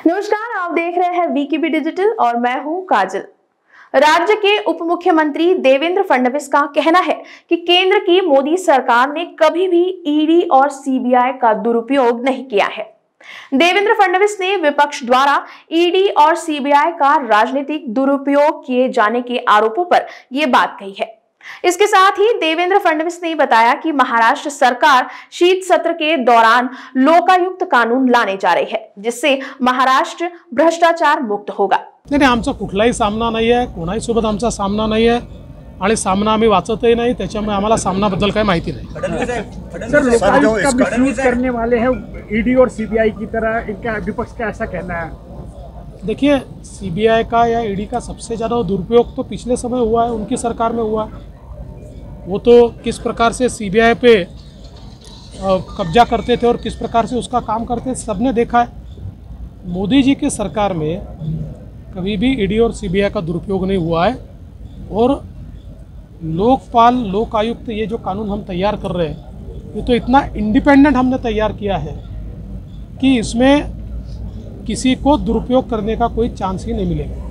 नमस्कार, आप देख रहे हैं वीकेबी डिजिटल और मैं हूं काजल। राज्य के उप मुख्यमंत्री देवेंद्र फडणवीस का कहना है कि केंद्र की मोदी सरकार ने कभी भी ईडी और सीबीआई का दुरुपयोग नहीं किया है। देवेंद्र फडणवीस ने विपक्ष द्वारा ईडी और सीबीआई का राजनीतिक दुरुपयोग किए जाने के आरोपों पर यह बात कही है। इसके साथ ही देवेंद्र फडणवीस ने बताया कि महाराष्ट्र सरकार शीत सत्र के दौरान लोकायुक्त कानून लाने जा रही है, जिससे महाराष्ट्र भ्रष्टाचार मुक्त होगा। नाही, आमचा कुठलाही सामना नाही आहे, कोणाही सोबत आमचा सामना नाही आहे आणि सामना आम्ही वाचतही नाही, त्याच्यामुळे आम्हाला सामनाबद्दल काही माहिती नाही। सर, लोकायुक्त का मिसयूज करने वाले हैं ईडी और सीबीआई की तरह, इनका विपक्ष का ऐसा कहना है। देखिए, सीबीआई का या ईडी का सबसे ज़्यादा दुरुपयोग तो पिछले समय हुआ है, उनकी सरकार में हुआ। वो तो किस प्रकार से सीबीआई पे कब्जा करते थे और किस प्रकार से उसका काम करते थे, सबने देखा है। मोदी जी की सरकार में कभी भी ईडी और सीबीआई का दुरुपयोग नहीं हुआ है। और लोकपाल लोकायुक्त ये जो कानून हम तैयार कर रहे हैं, ये तो इतना इंडिपेंडेंट हमने तैयार किया है कि इसमें किसी को दुरुपयोग करने का कोई चांस ही नहीं मिलेगा।